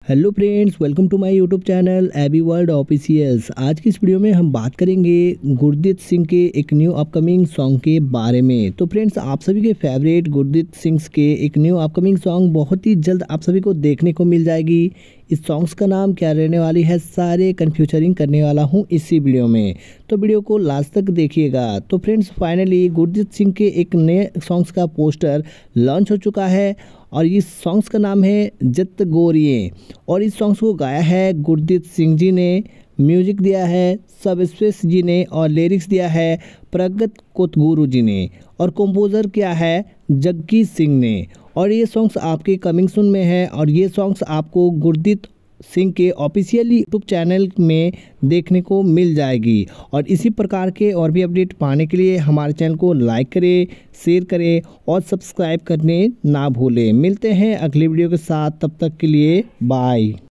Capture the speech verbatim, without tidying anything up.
Hello friends, welcome to my YouTube channel AB world officials. आज की इस video में हम बात करेंगे गुरदीप सिंह के एक न्यू अपकमिंग सॉन्ग के बारे में। तो फ्रेंड्स, आप सभी के फेवरेट गुरदीप सिंह के एक न्यू अपकमिंग सॉन्ग बहुत ही जल्द आप सभी को देखने को मिल जाएगी। इस सॉन्ग्स का नाम क्या रहने वाली है, सारे कन्फ्यूजरिंग करने वाला हूँ इसी वीडियो में, तो वीडियो को लास्ट तक देखिएगा। तो फ्रेंड्स, फाइनली गुरदीप सिंह के एक नए सॉन्ग्स का पोस्टर लॉन्च हो चुका है और इस सॉन्ग्स का नाम है जत गोरिये और इस सॉन्ग्स को गाया है गुरदीप सिंह जी ने, म्यूजिक दिया है सब स्पेस जी ने और लिरिक्स दिया है प्रगत कोतगुरु जी ने और कंपोजर किया है जग्गी सिंह ने। और ये सॉन्ग्स आपके कमिंग सून में है और ये सॉन्ग्स आपको गुरदीप सिंह के ऑफिशियल यूट्यूब चैनल में देखने को मिल जाएगी। और इसी प्रकार के और भी अपडेट पाने के लिए हमारे चैनल को लाइक करें, शेयर करें और सब्सक्राइब करने ना भूलें। मिलते हैं अगली वीडियो के साथ, तब तक के लिए बाय।